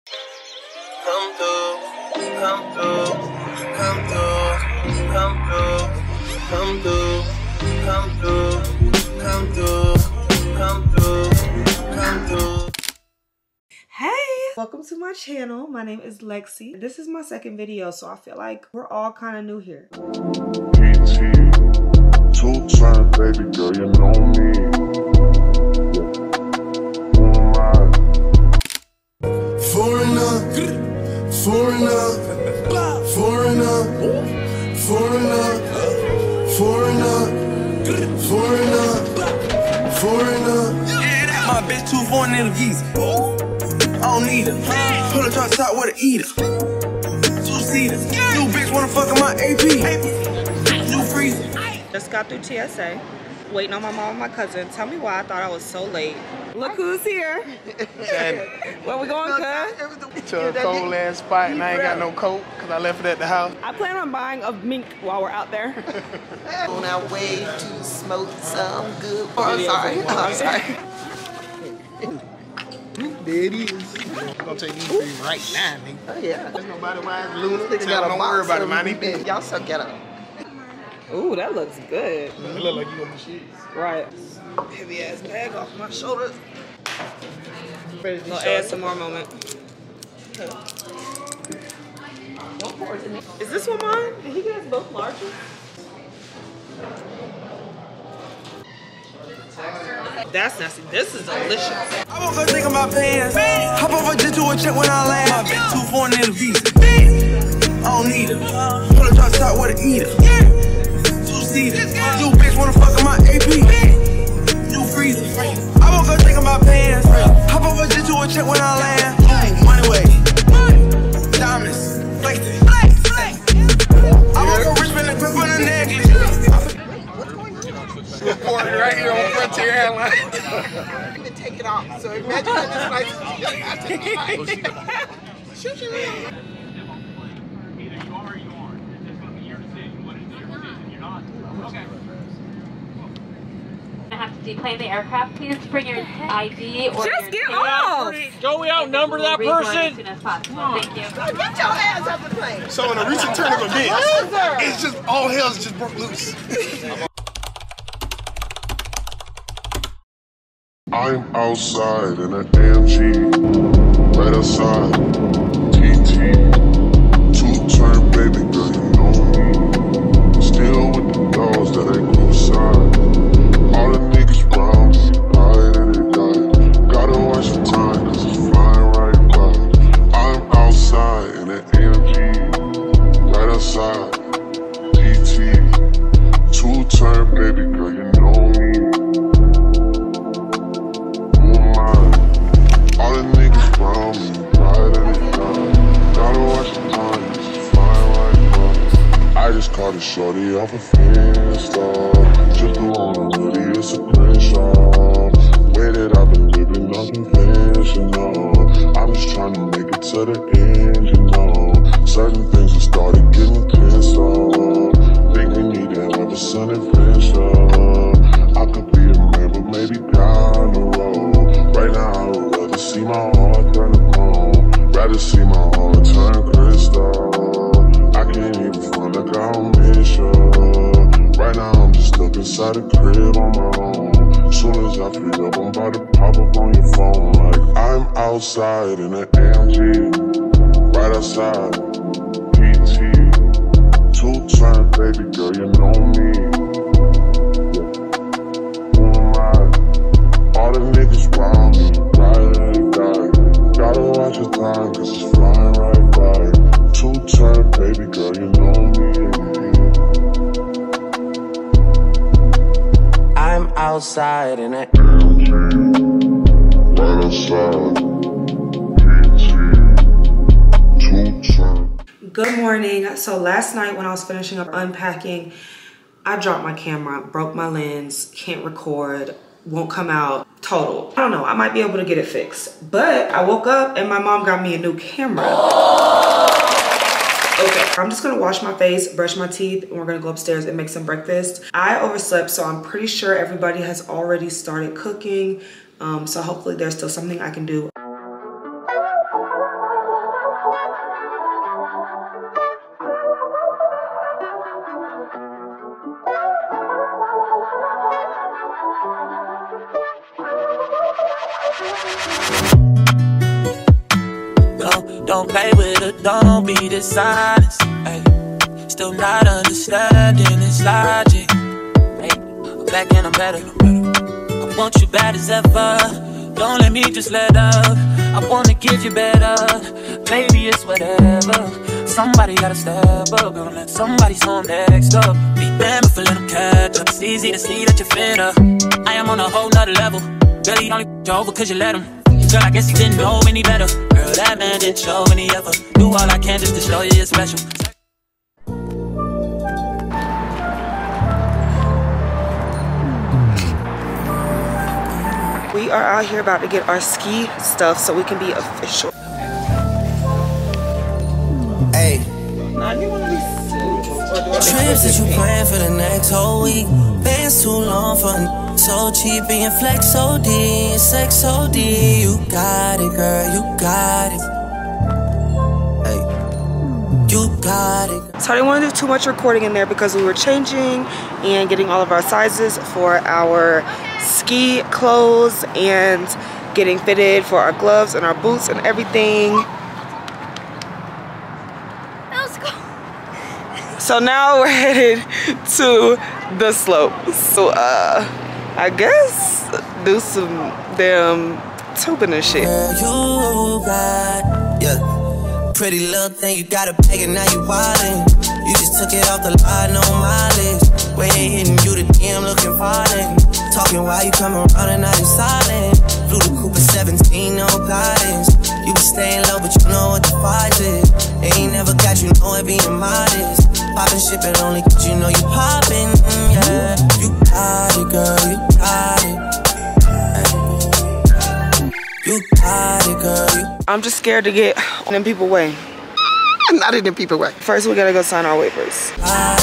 Come through, come through, come through, come through, come through, come through, come through, come through, come through. Hey, welcome to my channel. My name is Lexi. This is my second video, so I feel like we're all kind of new here. PT, two-time baby girl, you know me. Foreigner, foreigner, foreigner, foreigner, foreigner, foreigner, foreigner. Yeah, that my bitch too foreign in the visa. I don't need her. Pull a drop top with an eater. Two-seater. New bitch wanna fuck in my AP. New freezer. Just got through TSA, waiting on my mom and my cousin. Tell me why I thought I was so late. Look who's here. Where we going, cuz? To a cold ass spot and I ain't got no coat because I left it at the house. I plan on buying a mink while we're out there. On our way to smoke some good. Oh, I'm sorry. Oh, I'm sorry. There it is. I'm gonna take these three right now, nigga. Oh, yeah. There's nobody wise Luna. Nigga Tell them don't worry about it, man. man. Y'all so ghetto. Ooh, that looks good. It look like you on the shit. Right. Heavy ass bag off my shoulders. We'll add some more moment. Is this one mine? Did he get us both larges? That's nasty. This is delicious. I won't go think of my pants. Hop off a jet to a check when I land. My bitch too foreign in the visa. I don't need her. Pull a drop top with an eater. Two-seater. New bitch wanna fuck in my AP. New freezer. I won't go think of my pants. Hop off a jet to a check when I land. Money way. Diamonds. Flexing. I won't go rich man and grip on the necklace. Reported right here on Frontier Airlines. I didn't take it off. So imagine that this license. Shoot you. Have to deplane the aircraft. Please bring your ID or Just your get off! Don't we outnumber that person? As soon as possible. Thank you. Get your ass off the plane. So in a recent turn of events, it's just all hell's just broke loose. I'm outside in an AMG, right outside, TT, two-turn baby girl, you know me. Still with the dogs that ain't coincide. All the niggas round me, right at it die. Gotta watch the time, cause it's flying right by. I'm outside in an AMG, right outside, TT, two-turn baby girl, you know me. All the niggas round me, right at it die. Gotta watch the time, cause it's flying right by. I just caught a shorty off a Finsta. Just the one on hoodie, it's a crenshaw. Way that I've been living unconventional. I'm just trying to make it to the end, you know. Certain things have started getting pissed off. Think we need to have a sun adventure. I could be a man, but maybe down the road. Right now I would rather see my heart turn to chrome. Rather see my heart turn crystal. I can't even front like I don't miss you. Right now I'm just stuck inside the crib on my own. Soon as I free up, I'm about to pop up on your phone. Like I'm outside in an AMG, right outside, PT, two-turn baby girl, you know me. All the niggas round me, right at it die. Gotta watch your time, cause it's flying right by. Two-turn baby girl, you know me. I'm outside in it. Right outside, PT, two-turn. Good morning. So last night when I was finishing up unpacking, I dropped my camera, broke my lens, can't record, won't come out, total. I don't know, I might be able to get it fixed. But I woke up and my mom got me a new camera. Okay, I'm just gonna wash my face, brush my teeth, and we're gonna go upstairs and make some breakfast. I overslept, so I'm pretty sure everybody has already started cooking. So hopefully there's still something I can do. Don't play with it, don't be dishonest. Ay. Still not understanding this logic. Ay. Back and I'm better. I want you bad as ever. Don't let me just let up. I wanna give you better. Baby, it's whatever. Somebody gotta step up. Gonna let somebody's home next up. Be damned if I let them catch up. It's easy to see that you're fitter. I am on a whole nother level. Girl, he only you over cause you let him. Girl, I guess he didn't know any better. Girl, that man didn't show any effort. Do all I can just to show you you're special. We are out here about to get our ski stuff so we can be official. Hey. Trips that you plan for the next whole week. Bands too long for so cheap. Being flex OD and sex OD. You got it, girl, you got it. Hey, you got it. So I didn't want to do too much recording in there because we were changing and getting all of our sizes for our ski clothes and getting fitted for our gloves and our boots and everything. Let's go. So now we're headed to the slope. So I guess do some damn tubing and shit. Girl, you got, yeah. Pretty little thing, you got a bag and now you wildin'. You just took it off the line, no mileage. Way ain't hitting you the DM looking violent. Talking while you come around and now you silent. Flew the Cooper 17, no guidance. You be staying low, but you know what the fight is. Ain't never got you know it being modest. Poppin' shit, but only cause you know you poppin', yeah. You got it, girl, you got it. You got it, girl. I'm just scared to get in them people way. Not in the people way. First, we gotta go sign our waivers.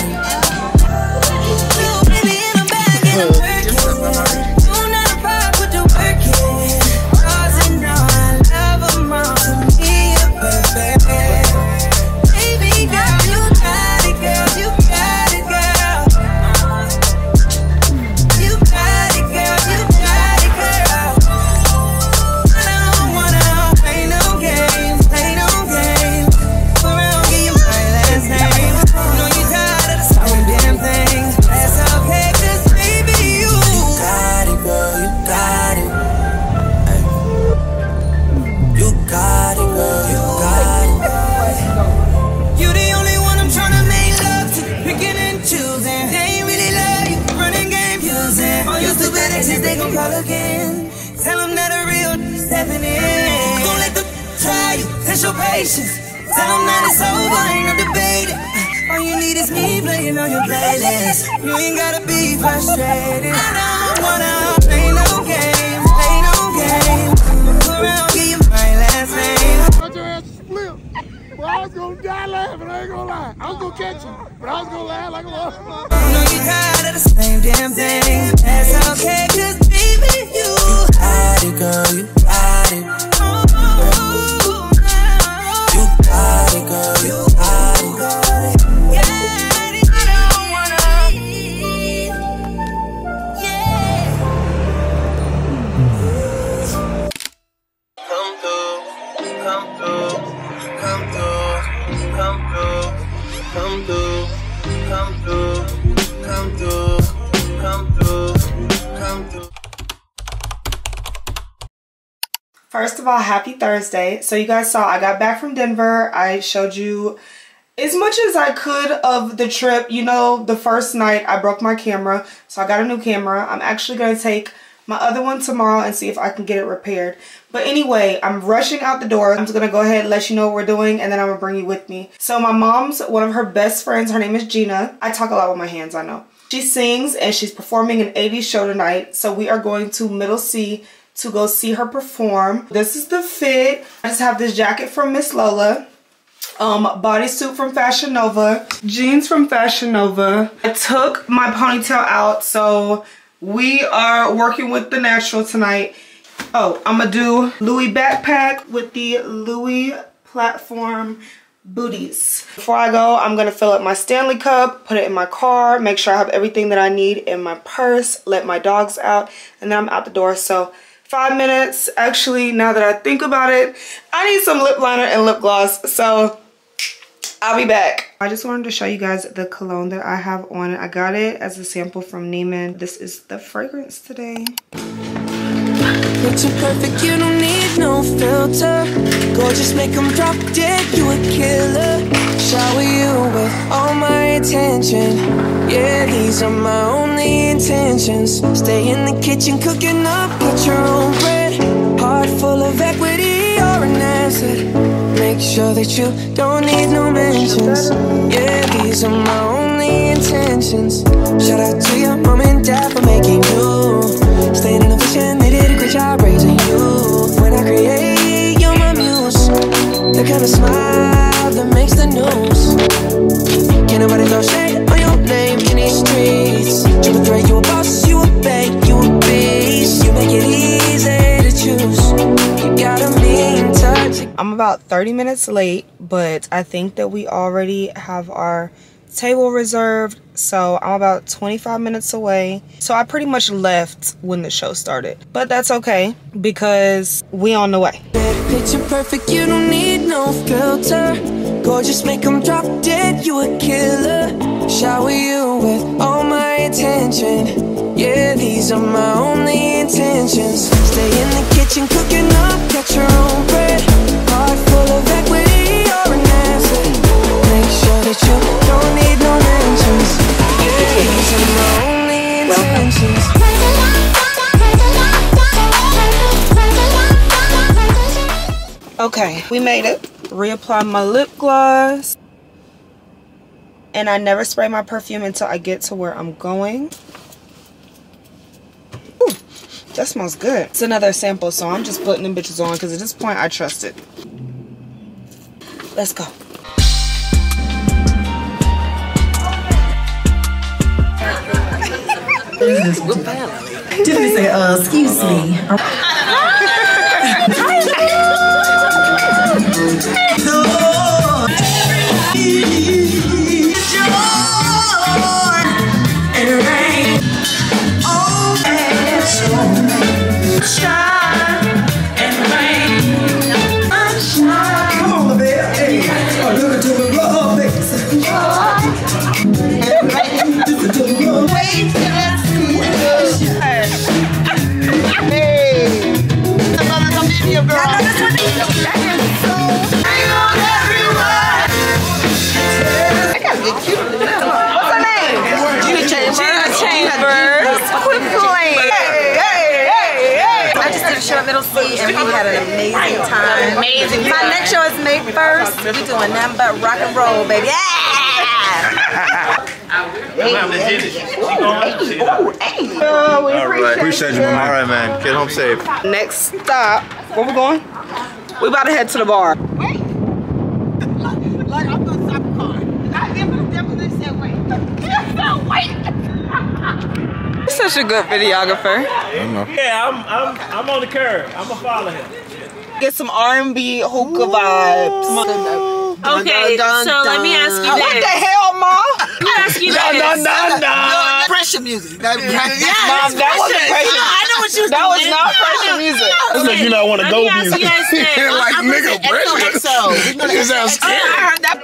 They gon' call again. Tell them that a real stepping in. Don't let them try you, test your patience. Tell them that it's over, ain't no debate. All you need is me playing on your playlist. You ain't gotta be frustrated. I don't wanna play no games, play no games. Go around, give you my last name. Watch your ass split. Well, I was gonna die laughing, I ain't gonna lie. I was gonna catch you, but I was gonna laugh like a motherfucker. I know you tired of the same damn thing. That's okay, cause baby, you got it, girl, you got it. You got it, girl, you got it. I don't wanna leave. Yeah. Come through, come through, come through, come through, come through, come through, come through, come through, come through. First of all, happy Thursday. So you guys saw I got back from Denver. I showed you as much as I could of the trip. You know, the first night I broke my camera, so I got a new camera. I'm actually going to take my other one tomorrow and see if I can get it repaired. But anyway, I'm rushing out the door. I'm just going to go ahead and let you know what we're doing, and then I'm going to bring you with me. So my mom's one of her best friends. Her name is Gina. I talk a lot with my hands, I know. She sings and she's performing an 80s show tonight. So we are going to Middle C to go see her perform. This is the fit. I just have this jacket from Miss Lola. Bodysuit from Fashion Nova. Jeans from Fashion Nova. I took my ponytail out, so we are working with the natural tonight. Oh, I'm gonna do Louis backpack with the Louis platform booties. Before I go, I'm gonna fill up my Stanley Cup, put it in my car, make sure I have everything that I need in my purse, let my dogs out, and then I'm out the door. So 5 minutes. Actually, now that I think about it, I need some lip liner and lip gloss, so I'll be back. I just wanted to show you guys the cologne that I have on. I got it as a sample from Neiman. This is the fragrance today. Picture perfect, you don't need no filter. Gorgeous, make them drop dead, you a killer. Shower you with all my attention. Yeah, these are my only intentions. Stay in the kitchen cooking up, cut your own bread. Heart full of equity, you're an asset. Make sure that you don't need no mentions. Yeah, these are my only intentions. Shout out to your mom and dad for making you. Staying in a vision, they did a great job raising you. When I create, you're my muse. The kind of smile that makes the news. Can't nobody throw shade on your name in these streets. Triple threat, you a boss, you a bank, you a beast. You make it easy to choose. You got a mean touch. I'm about 30 minutes late, but I think that we already have our table reserved, so I'm about 25 minutes away. So I pretty much left when the show started, but that's okay because we on the way. Picture perfect, you don't need no filter. Gorgeous, make them drop dead, you a killer. Shower you with all my attention. Yeah, these are my only intentions. Stay in the kitchen cooking up, got your own bread. Heart full of equity, you're an asset. Make sure that you don't need no mentions. Yeah, these are my only intentions. Okay, we made it. Reapply my lip gloss. And I never spray my perfume until I get to where I'm going. Ooh, that smells good. It's another sample, so I'm just putting them bitches on because at this point I trust it. Let's go. Tiffany say, excuse me. And we had an amazing time. My next show is May 1st. We're doing nothing but rock and roll, baby. Alright. Appreciate you, man. Alright, man. Get home safe. Next stop. Where we going? We about to head to the bar. Wait. Like I'm gonna stop the car. I definitely said wait. You're such a good videographer. Yeah, I'm on the curb. I'm gonna follow him. Get some R&B hookah vibes. Okay, so let me ask you this. What the hell, Ma? Let me ask you this. Pressure music. Mom, that wasn't pressure. I know what you was That doing. was not pressure music. That's like you not want to go music. Like nigga, pressure. You sound scared. I heard that.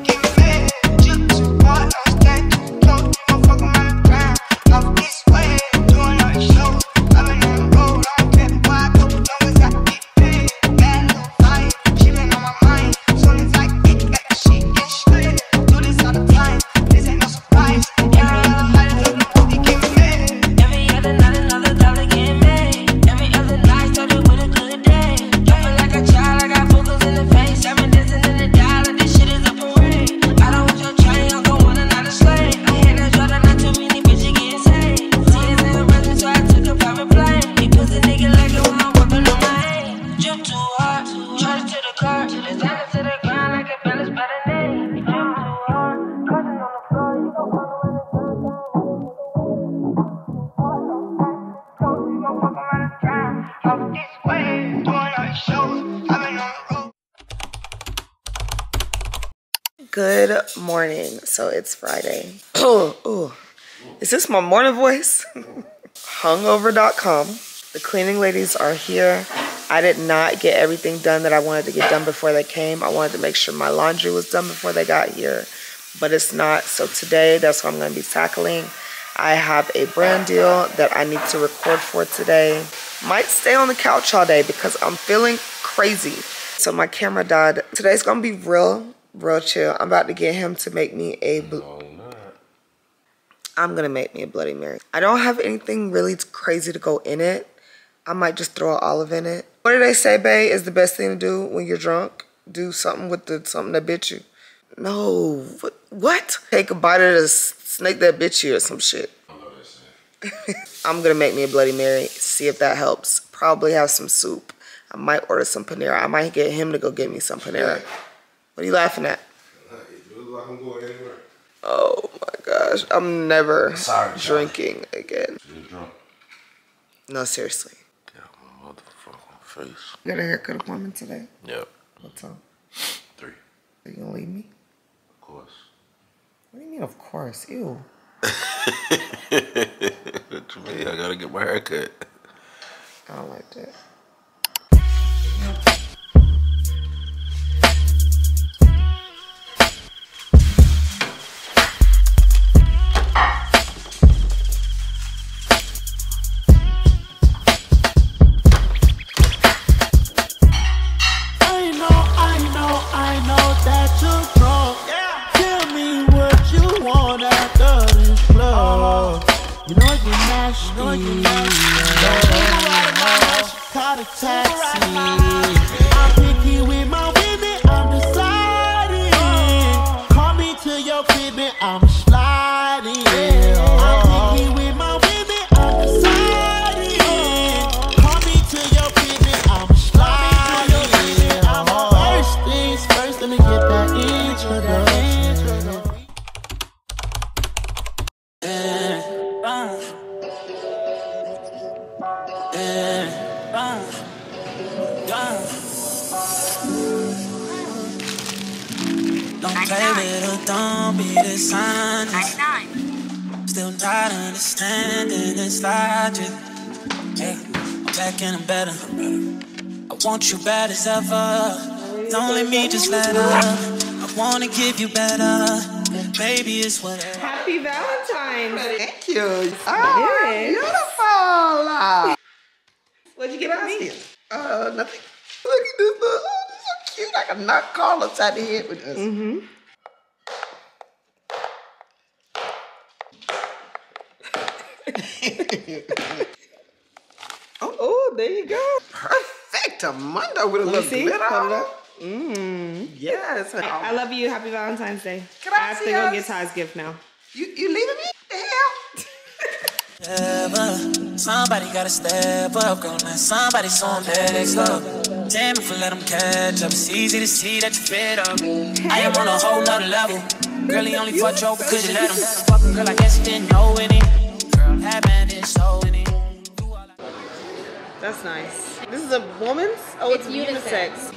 Good morning. So it's Friday. Oh, is this my morning voice? Hungover.com. The cleaning ladies are here. I did not get everything done that I wanted to get done before they came. I wanted to make sure my laundry was done before they got here, but it's not. So today, that's what I'm going to be tackling. I have a brand deal that I need to record for today. Might stay on the couch all day because I'm feeling crazy. So my camera died. Today's going to be real chill. I'm about to get him to make me a... I'm going to make me a Bloody Mary. I don't have anything really crazy to go in it. I might just throw an olive in it. What do they say, babe, is the best thing to do when you're drunk? Do something with something that bit you. No, what? Take a bite of the snake that bit you or some shit. I'm gonna make me a Bloody Mary, see if that helps. Probably have some soup. I might order some Panera. I might get him to go get me some Panera. What are you laughing at? Oh my gosh, I'm never drinking again. No, seriously. Face. You got a haircut appointment today? Yep. What time? 3. Are you gonna leave me? Of course. What do you mean, of course? Ew. What you mean? I gotta get my haircut. I don't like that. Don't be dishonest. Still not understanding this logic. Yeah, I'm back and I'm better. I want you bad as ever. Don't let me just let up. I wanna give you better. Baby, it's whatever. Happy Valentine's. Thank you. Oh, beautiful. What'd you get for me? Nothing. Look at this. Oh, this is so cute. I can knock Carl upside the head with this. Mm-hmm. Oh, there you go. Perfectamundo with a little glitter. Yes. I love you. Happy Valentine's Day. Gracias. I have to go get Ty's gift now. You leaving me? The hell? Somebody gotta step up, girl. Now somebody's on next up. Damn if I let them catch up. It's easy to see that you're fed up. I am on a whole nother level. Girl, he only fucked you because you let him. Fucking girl, I guess you didn't know any. Girl, that man is so in it. That's nice. This is a woman's? Oh, it's unisex.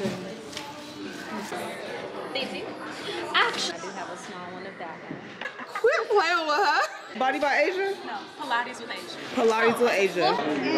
Pleaseee. Actually, I do have a small one of that. Quit playing with her. Body by Asia? No, Pilates with Asia. Pilates with Asia.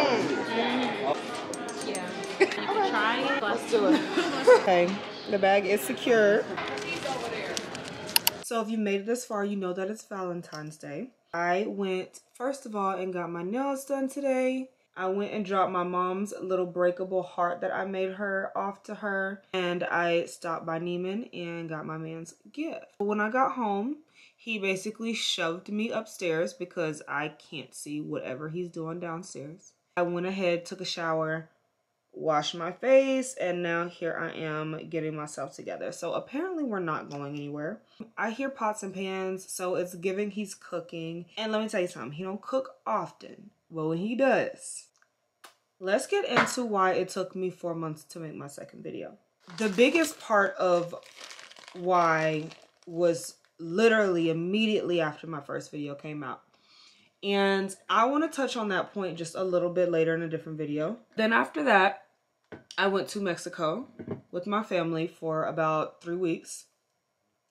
Yeah. You can try it. Let's do it. Okay, the bag is secure. So if you made it this far, you know that it's Valentine's Day. I went, first of all, and got my nails done today. I went and dropped my mom's little breakable heart that I made her off to her. And I stopped by Neiman and got my man's gift. When I got home, he basically shoved me upstairs because I can't see whatever he's doing downstairs. I went ahead, took a shower, washed my face, and now here I am getting myself together. So apparently we're not going anywhere. I hear pots and pans, so it's giving he's cooking. And let me tell you something, he don't cook often, but when he does, let's get into why it took me 4 months to make my second video. The biggest part of why was literally immediately after my first video came out. And I want to touch on that point just a little bit later in a different video. Then after that, I went to Mexico with my family for about 3 weeks.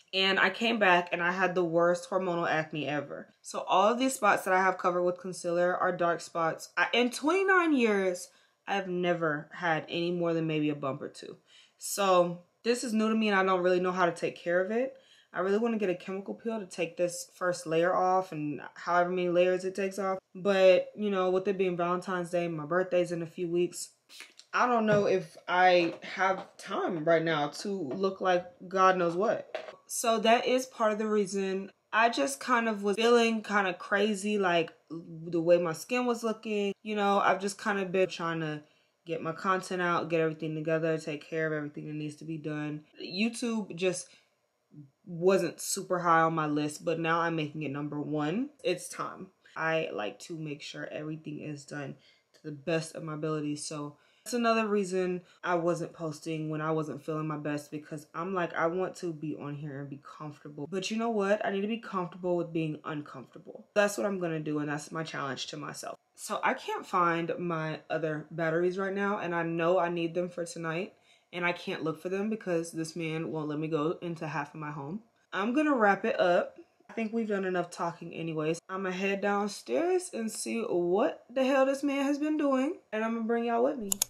and I came back and I had the worst hormonal acne ever. So all of these spots that I have covered with concealer are dark spots. In 29 years, I've never had any more than maybe a bump or two. So this is new to me and I don't really know how to take care of it. I really want to get a chemical peel to take this first layer off and however many layers it takes off. But, you know, with it being Valentine's Day, my birthday's in a few weeks, I don't know if I have time right now to look like God knows what. So that is part of the reason I just kind of was feeling kind of crazy, like the way my skin was looking. You know, I've just kind of been trying to get my content out, get everything together, take care of everything that needs to be done. YouTube just wasn't super high on my list, but now I'm making it number one. It's time. I like to make sure everything is done to the best of my ability. So that's another reason I wasn't posting when I wasn't feeling my best, because I'm like, I want to be on here and be comfortable. But you know what? I need to be comfortable with being uncomfortable. That's what I'm going to do, and that's my challenge to myself. So I can't find my other batteries right now, and I know I need them for tonight. And I can't look for them because this man won't let me go into half of my home. I'm gonna wrap it up. I think we've done enough talking anyways. I'm gonna head downstairs and see what the hell this man has been doing. And I'm gonna bring y'all with me.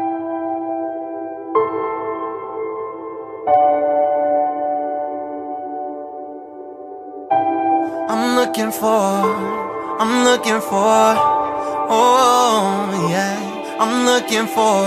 I'm looking for, oh yeah. I'm looking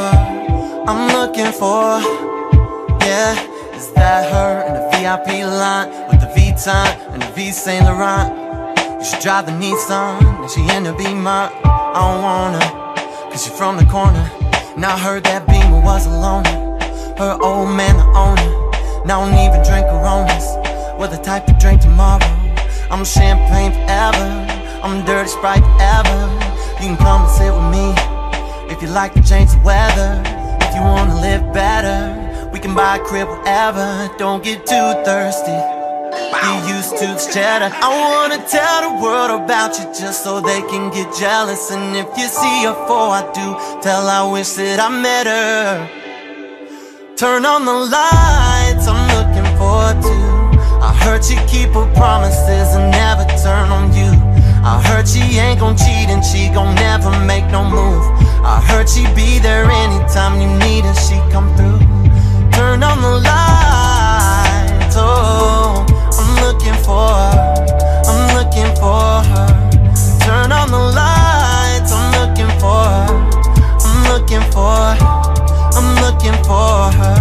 for, yeah. Is that her in the VIP line with the V-Time and the V Saint Laurent? You should drive the Nissan and she end up being mine. I don't want her, cause she from the corner. And I heard that Beamer was a loner. Her old man the owner. Now I don't even drink Coronas. We're the type to drink tomorrow. I'm champagne forever, I'm dirty Sprite forever. You can come and sit with me if you like to change the weather. If you wanna live better, we can buy a crib wherever. Don't get too thirsty, be used to the cheddar. I wanna tell the world about you just so they can get jealous. And if you see her before I do, tell I wish that I met her. Turn on the lights, I'm looking forward to. I heard she keep her promises and never turn on you. I heard she ain't gon' cheat and she gon' never make no move. I heard she be there anytime you need her, she come through. Turn on the lights, oh, I'm looking for her, I'm looking for her. Turn on the lights, I'm looking for her, I'm looking for her, I'm looking for her.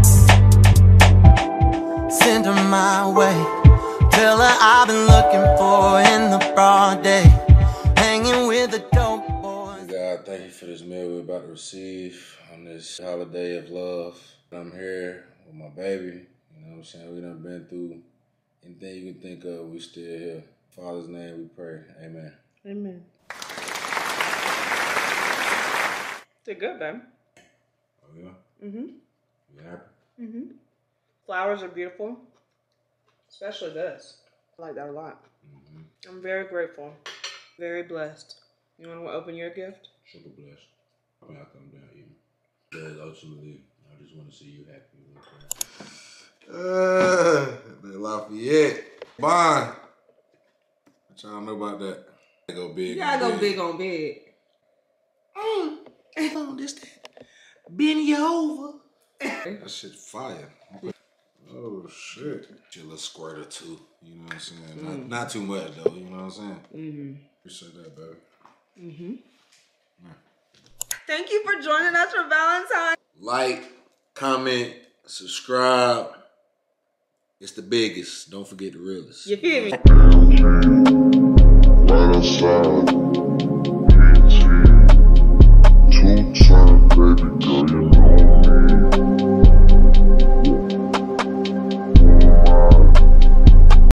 Send her my way, tell her I've been looking for her in the broad day, hanging with the dope boys. God, thank you for this meal we're about to receive on this holiday of love. I'm here with my baby, you know what I'm saying? We done been through anything you can think of, we still here. In Father's name we pray, amen. Amen. They're good, babe. Oh yeah? Mm-hmm. You happy? Mm-hmm. Flowers are beautiful, especially this. I like that a lot. Mm-hmm. I'm very grateful, very blessed. You want to open your gift? Super blessed. I'm gonna come down here. Because ultimately, I just want to see you happy. The Lafayette. Bond. What y'all know about that? I go big. You gotta go big on big. On this bend you over. That shit fire. Oh shit. She a little squirt or two, you know what I'm saying? Not too much though, you know what I'm saying? Mm-hmm. Appreciate that, baby. Mm-hmm. Thank you for joining us for Valentine. Like, comment, subscribe. It's the biggest. Don't forget the realest. You feel me? Right outside.